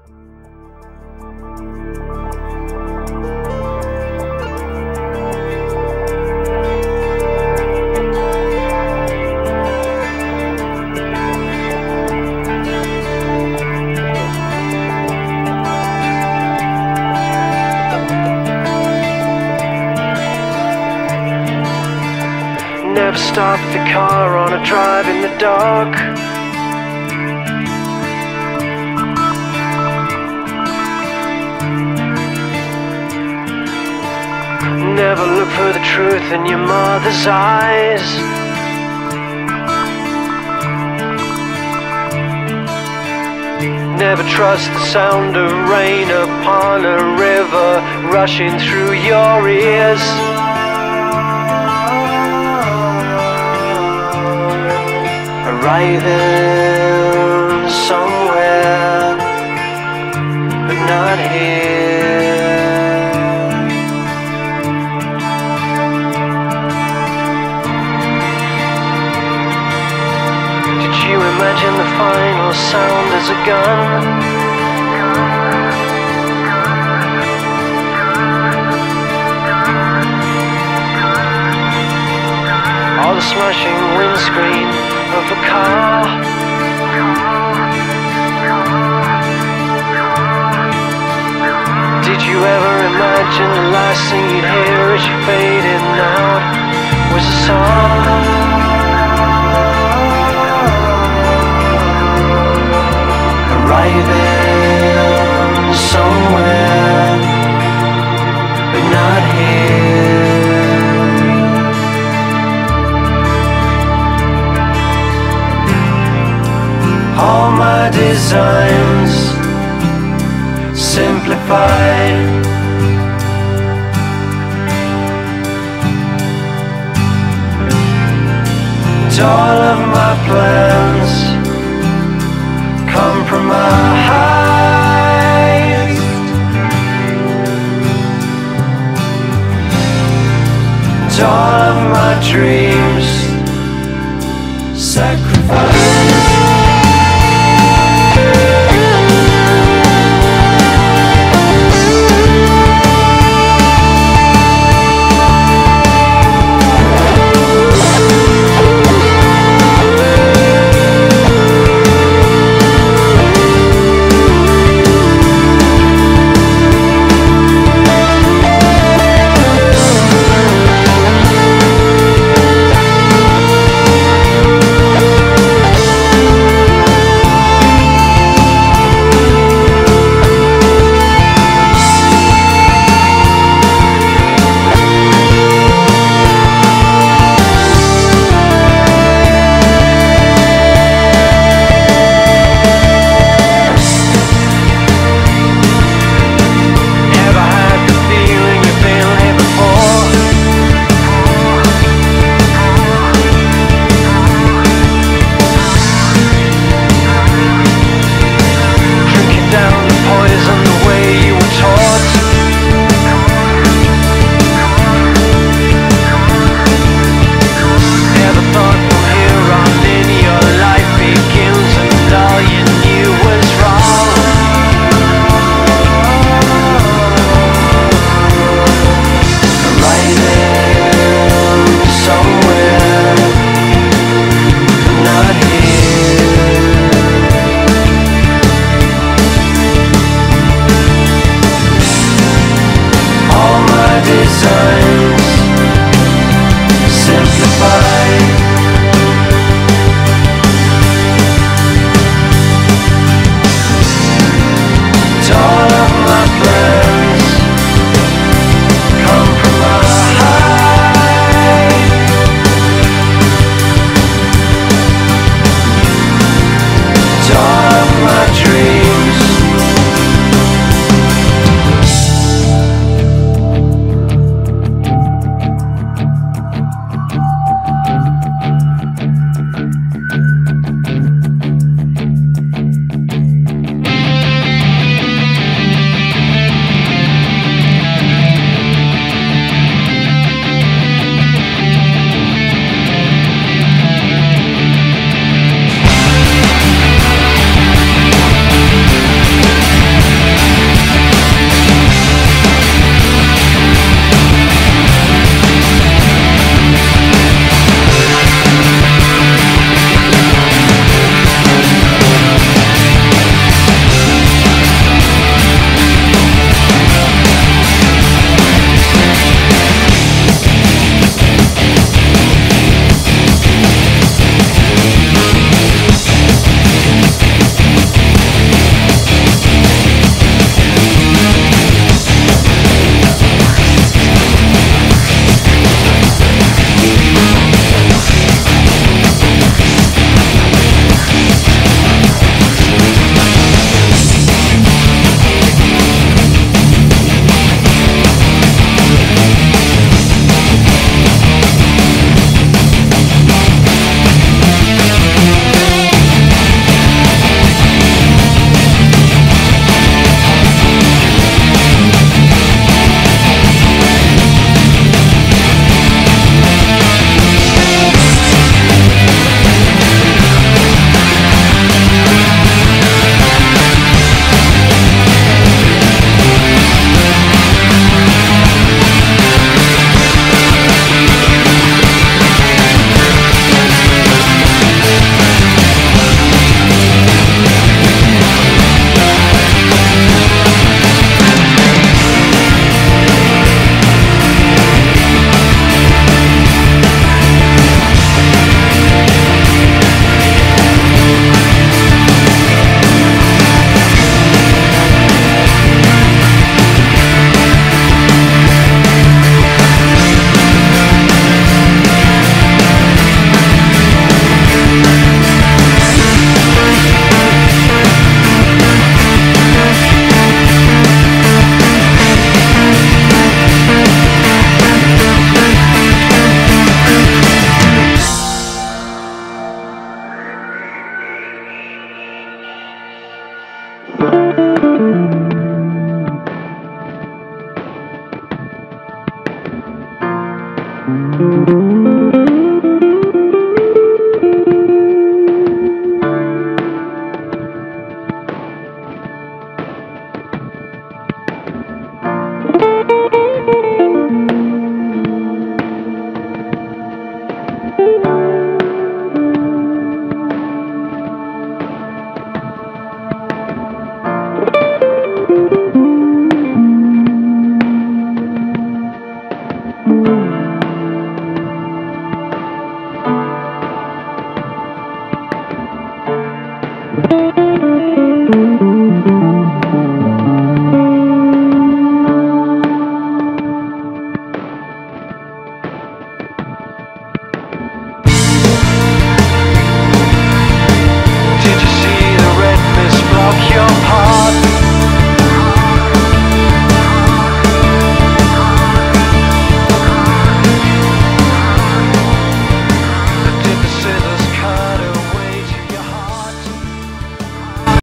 Never stopped the car on a drive in the dark. Never look for the truth in your mother's eyes. Never trust the sound of rain upon a river rushing through your ears. Arriving somewhere, but not here. Did you imagine the final sound as a gun? Or the smashing windscreen of a car? Did you ever imagine the last thing you'd hear as you faded out was a song? Arriving somewhere, but not here. All my designs simplified. And all of my plans compromised. And all of my dreams sacrificed.